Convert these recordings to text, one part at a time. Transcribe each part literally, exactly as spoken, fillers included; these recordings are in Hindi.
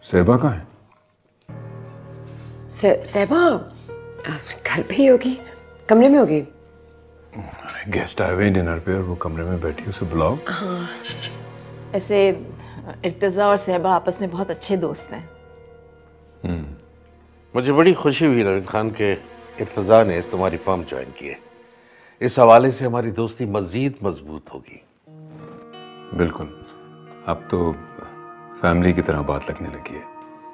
सहबा कहाँ है? सहबा घर पे ही होगी, कमरे में होगी। गेस्ट आए हुए हैं डिनर पे और वो कमरे में बैठी, उसे बुलाओ। हाँ। ऐसे इर्तिजा और सहबा आपस में बहुत अच्छे दोस्त हैं। हम्म। मुझे बड़ी खुशी हुई ललित खान के इर्तिजा ने तुम्हारी फर्म ज्वाइन की है। इस हवाले से हमारी दोस्ती मजीद मजबूत होगी। बिल्कुल, अब तो फैमिली की तरह बात लगने लगी है।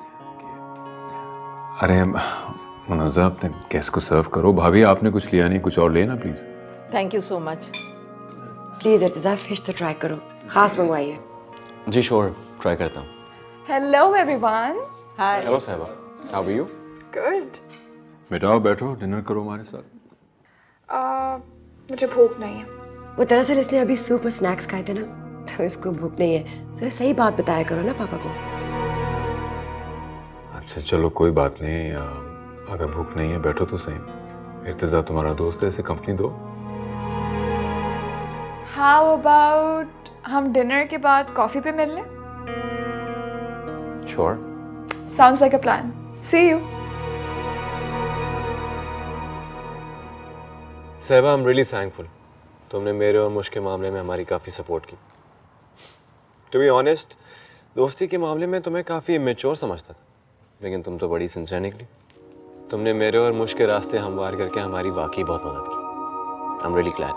अरे मुनज़्ज़ा, अपने गेस्ट को सर्व करो। भाभी आपने कुछ लिया नहीं, कुछ और लेना please. Thank you so much. Please Irtiza, fish तो ट्राई करो, खास मंगवाइए। जी श्योर, ट्राई करता हूँ। Hello everyone. Hi. Hello Sahba, how are you? Good. बेटा बैठो, डिनर करो हमारे साथ। uh, मुझे भूख नहीं है। वो दरअसल इसने अभी सूप और स्नैक्स खाए थे ना, तो इसको भूख नहीं है। जरा सही बात बताया करो ना पापा को। अच्छा चलो कोई बात नहीं, अगर भूख नहीं है बैठो तो सही। इर्तिजा तुम्हारा दोस्त है, इसे कंपनी दो। हाउ अबाउट हम डिनर के बाद कॉफी पे मिल लें? Sure. Sounds like a plan. See you. Sahba, I am really thankful. तुमने मेरे और मुश्क के मामले में हमारी काफ़ी सपोर्ट की। टू बी ऑनेस्ट, दोस्ती के मामले में तुम्हें काफ़ी इमेच्योर समझता था, लेकिन तुम तो बड़ी सिंसियर निकली। तुमने मेरे और मुश्क के रास्ते हमवार करके हमारी वाकई बहुत मदद की। I am really glad.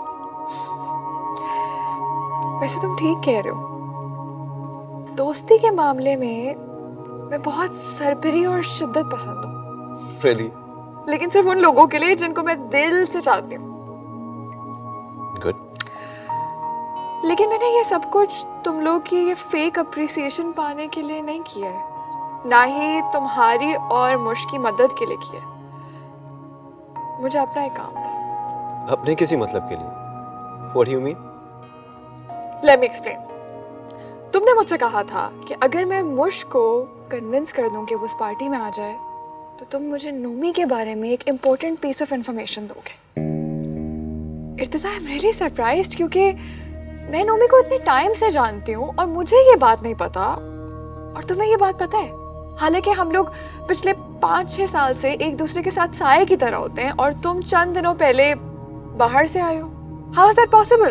वैसे तुम ठीक कह रहे हो। दोस्ती के मामले में मैं बहुत सरबरी और शिद्दत पसंद हूँ। Really? लेकिन सिर्फ उन लोगों के लिए जिनको मैं दिल से चाहती हूँ। Good. लेकिन मैंने ये सब कुछ तुम लोग की ये फेक अप्रिसिएशन पाने के लिए नहीं किया है, ना ही तुम्हारी और मुश्क की मदद के लिए किया है। मुझे अपना एक काम था। अपने किसी मतलब के लिए? What do you mean? Let me explain. तुमने मुझसे कहा था कि अगर मैं मुश्क को कन्विंस कर दूं कि वो उस पार्टी में आ जाए, तो तुम मुझे नोमी के बारे में एक इम्पोर्टेंट पीस ऑफ इंफॉर्मेशन दोगे। Irtiza, I am really surprised, क्योंकि मैं नोमी को इतने टाइम से जानती हूँ और मुझे ये बात नहीं पता, और तुम्हें ये बात पता है। हालांकि हम लोग पिछले पाँच छः साल से एक दूसरे के साथ साए की तरह होते हैं, और तुम चंद दिनों पहले बाहर से आए हो। How is that possible?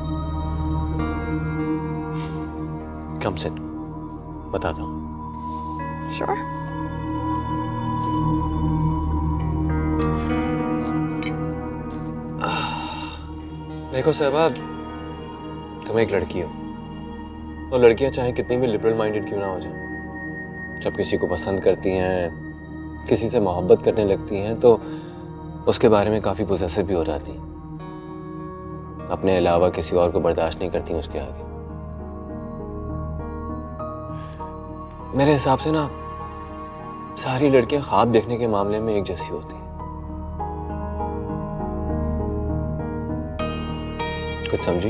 Come sit, बताता हूँ। श्योर। देखो सहबा, तुम एक लड़की हो, और लड़कियां चाहे कितनी भी लिबरल माइंडेड क्यों ना हो जाए, जब किसी को पसंद करती हैं, किसी से मोहब्बत करने लगती हैं, तो उसके बारे में काफ़ी पोजेसिव भी हो जाती हैं। अपने अलावा किसी और को बर्दाश्त नहीं करती उसके आगे। मेरे हिसाब से ना सारी लड़कियां ख्वाब देखने के मामले में एक जैसी होती हैं। कुछ समझी?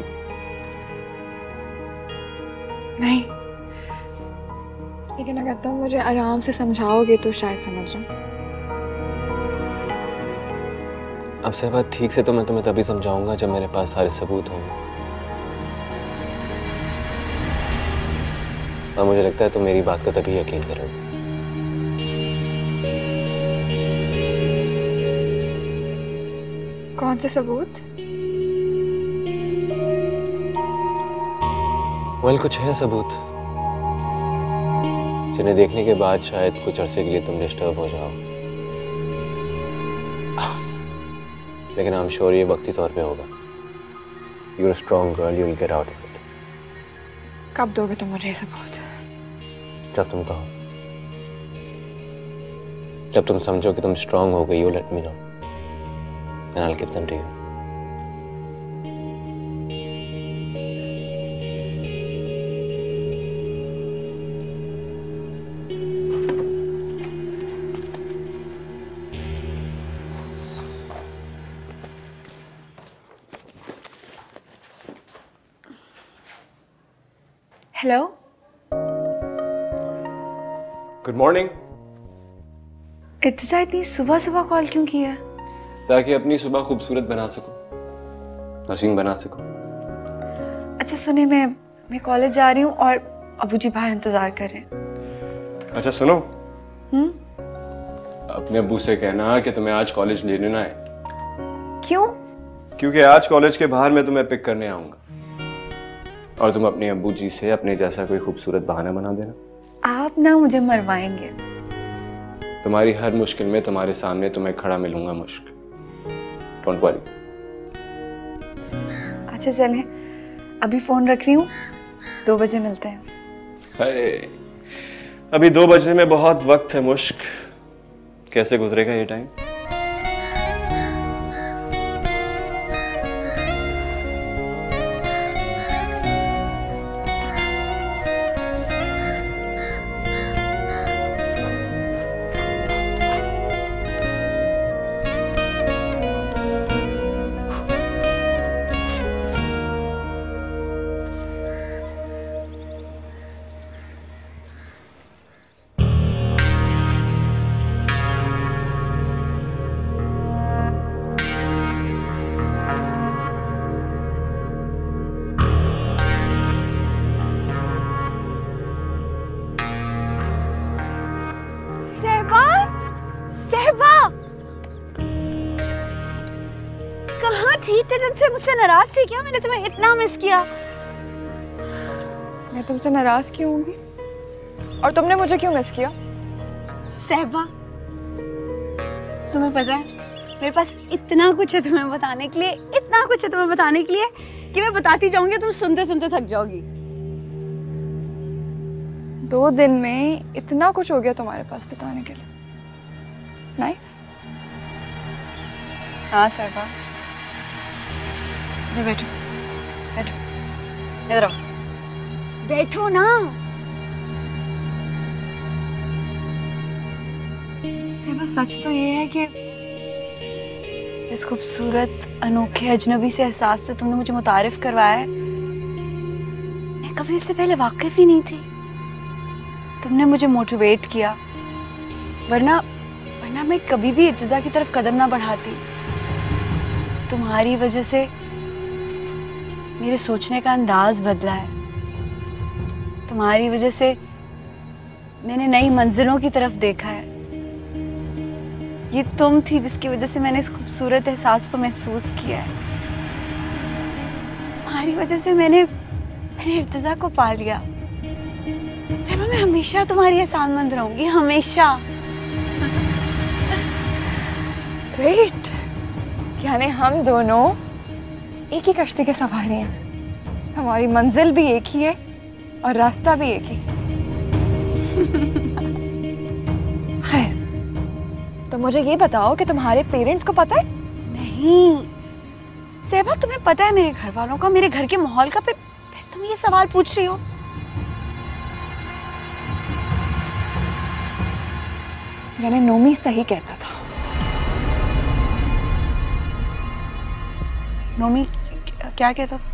नहीं, लेकिन अगर तुम मुझे आराम से समझाओगे तो शायद समझ जाऊं। अब सहबा, ठीक से तो मैं तुम्हें तभी समझाऊंगा जब मेरे पास सारे सबूत होंगे, और मुझे लगता है तुम मेरी बात का तभी यकीन करोगे। कौन से सबूत? वेल, कुछ है सबूत जिन्हें देखने के बाद शायद कुछ अरसे के लिए तुम डिस्टर्ब हो जाओ, लेकिन आई एम श्योर ये वक्ती तौर पे होगा। You are a strong girl, you will get out of it. कब दोगे तुम मुझे ये सबूत? जब तुम कहो, जब तुम समझो कि तुम स्ट्रॉन्ग हो गई, you let me know and I will give them to you. Hello. Good morning. Irtiza, इतनी सुबह सुबह कॉल क्यों किया? ताकि अपनी सुबह खूबसूरत बना सकूं, हसीन बना सकूं। अच्छा सुने, मैं मैं कॉलेज जा रही हूँ और अबूजी बाहर इंतजार कर रहे हैं। अच्छा सुनो, अपने अब्बू से कहना कि तुम्हें आज कॉलेज लेने ना आए। क्यों? क्योंकि आज कॉलेज के बाहर मैं तुम्हें पिक करने आऊंगा और तुम अपने अब्बू जी से अपने जैसा कोई खूबसूरत बहाना बना देना। आप ना मुझे मरवाएंगे। तुम्हारी हर मुश्किल में तुम्हारे सामने तुम्हें खड़ा मिलूंगा मुश्क। Don't worry. अच्छा चलें, अभी फोन रख रही हूँ, दो बजे मिलते हैं। अरे अभी दो बजने में बहुत वक्त है मुश्क, कैसे गुजरेगा ये टाइम? सहबा, सहबा, कहाँ थी? इतने दिन से मुझसे नाराज थी क्या? मैंने तुम्हें इतना मिस किया। मैं तुमसे नाराज क्यों होंगी? और तुमने मुझे क्यों मिस किया? सहबा, तुम्हें पता है मेरे पास इतना कुछ है तुम्हें बताने के लिए, इतना कुछ है तुम्हें बताने के लिए कि मैं बताती जाऊंगी, तुम सुनते सुनते थक जाओगी। दो दिन में इतना कुछ हो गया तुम्हारे पास बताने के लिए। नाइस। हाँ सहबा, बैठो बैठो, इधर आओ, बैठो ना। सहबा सच तो ये है कि इस खूबसूरत अनोखे अजनबी से एहसास से तुमने मुझे मुतारिफ करवाया है, मैं कभी इससे पहले वाकिफ ही नहीं थी। तुमने मुझे मोटिवेट किया, वरना वरना मैं कभी भी इर्तिजा की तरफ कदम ना बढ़ाती। तुम्हारी वजह से मेरे सोचने का अंदाज बदला है, तुम्हारी वजह से मैंने नई मंजिलों की तरफ देखा है। ये तुम थी जिसकी वजह से मैंने इस खूबसूरत एहसास को महसूस किया है। तुम्हारी वजह से मैंने मैंने इर्तिजा को पा लिया। सहबा, मैं हमेशा तुम्हारी एहसानमंद रहूंगी, हमेशा। ग्रेट, यानी हम दोनों एक ही कश्ती के सवारी हैं। हमारी मंजिल भी एक ही है और रास्ता भी एक ही। खैर, तो मुझे ये बताओ कि तुम्हारे पेरेंट्स को पता है? नहीं सहबा, तुम्हें पता है मेरे घर वालों का, मेरे घर के माहौल का, फिर फिर तुम ये सवाल पूछ रही हो। यानी नोमी सही कहता था। नोमी क्या कहता था?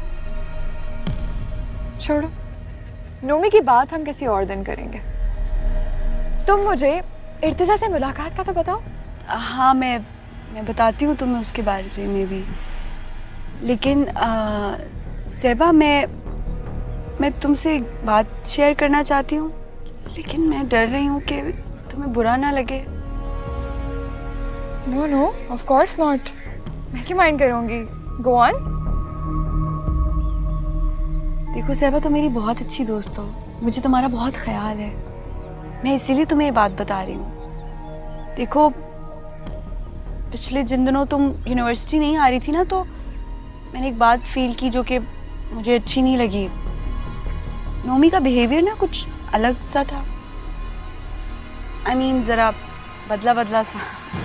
छोड़ो, नोमी की बात हम किसी और दिन करेंगे। तुम मुझे इर्तिजा से मुलाकात का तो बताओ। हाँ, मैं मैं बताती हूँ तुम्हें उसके बारे में भी, लेकिन सहबा मैं मैं तुमसे एक बात शेयर करना चाहती हूँ, लेकिन मैं डर रही हूँ कि तुम्हें बुरा ना लगे। No no, of course not. मैं क्यों माइंड करूँगी? Go on. देखो सहबा, तुम मेरी बहुत अच्छी दोस्त हो, मुझे तुम्हारा बहुत ख्याल है, मैं इसीलिए तुम्हें ये बात बता रही हूँ। देखो, पिछले जिन दिनों तुम यूनिवर्सिटी नहीं आ रही थी ना, तो मैंने एक बात फील की जो कि मुझे अच्छी नहीं लगी। नोमी का बिहेवियर ना कुछ अलग सा था। आई I मीन mean, ज़रा बदला बदला सा,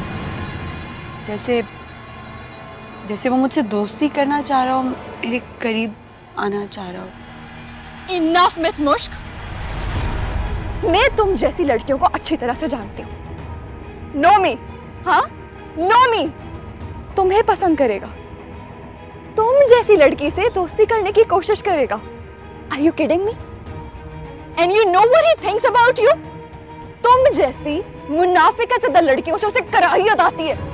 जैसे जैसे वो मुझसे दोस्ती करना चाह रहा हो, मेरे करीब आना चाह रहा हो। इनफ मिस मुश्क, मैं तुम जैसी लड़कियों को अच्छी तरह से जानती हूँ। नोमी, हाँ नोमी तुम्हें पसंद करेगा, तुम जैसी लड़की से दोस्ती करने की कोशिश करेगा। Are you kidding me? And you know what he thinks about you? तुम जैसी मुनाफिका ज़्यादा लड़कियों से उसे कराहियत आती है।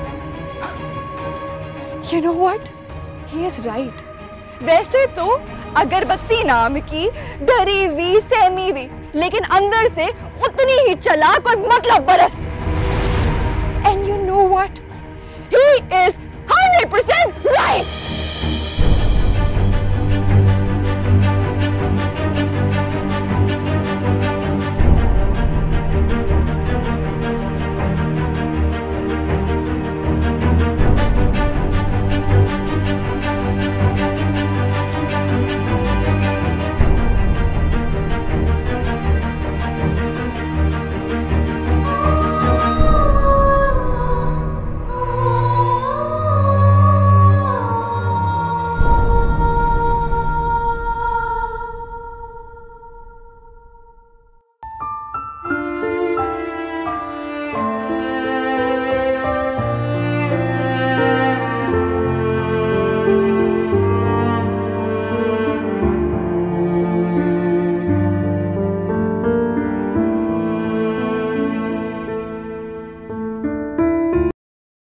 You know what? He is right. वैसे तो अगरबत्ती नाम की डरी हुई सहमी हुई लेकिन अंदर से उतनी ही चालाक और मतलब बरस। And you know what, he is hundred percent right.